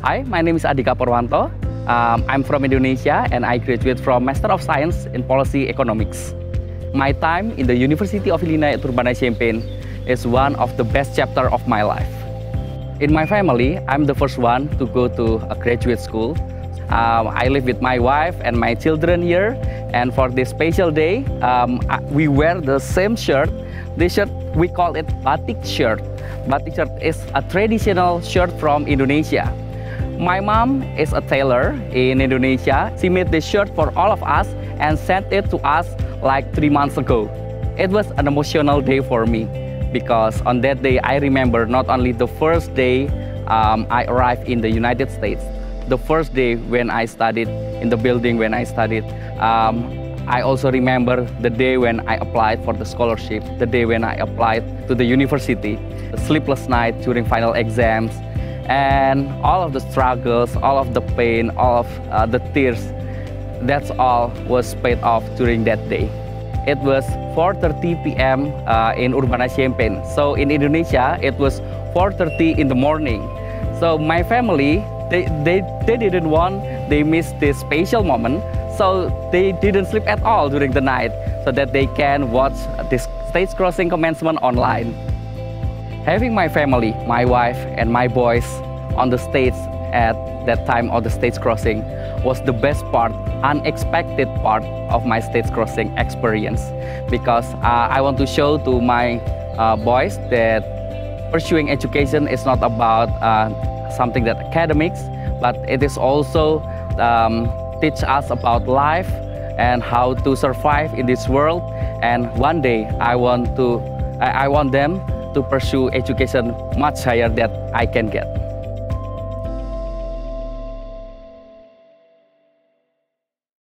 Hi, my name is Adhika Purwanto. I'm from Indonesia and I graduated from Master of Science in Policy Economics. My time in the University of Illinois at Urbana-Champaign is one of the best chapter of my life. In my family, I'm the first one to go to a graduate school. I live with my wife and my children here, and for this special day, we wear the same shirt. This shirt, we call it batik shirt. Batik shirt is a traditional shirt from Indonesia. My mom is a tailor in Indonesia. She made this shirt for all of us and sent it to us like 3 months ago. It was an emotional day for me because on that day I remember not only the first day I arrived in the United States, the first day when I studied in the building when I studied. I also remember the day when I applied for the scholarship, the day when I applied to the university, the sleepless night during final exams, and all of the struggles, all of the pain, all of the tears. That's all was paid off during that day. It was 4:30 p.m. In Urbana-Champaign. So in Indonesia, it was 4:30 in the morning. So my family, they didn't want, they missed this special moment. So they didn't sleep at all during the night so that they can watch this stage crossing commencement online. Having my family, my wife and my boys on the stage at that time of the stage crossing was the best part, unexpected part of my stage crossing experience, because I want to show to my boys that pursuing education is not about something that academics, but it is also teach us about life and how to survive in this world. And one day I want them to pursue education much higher that I can get.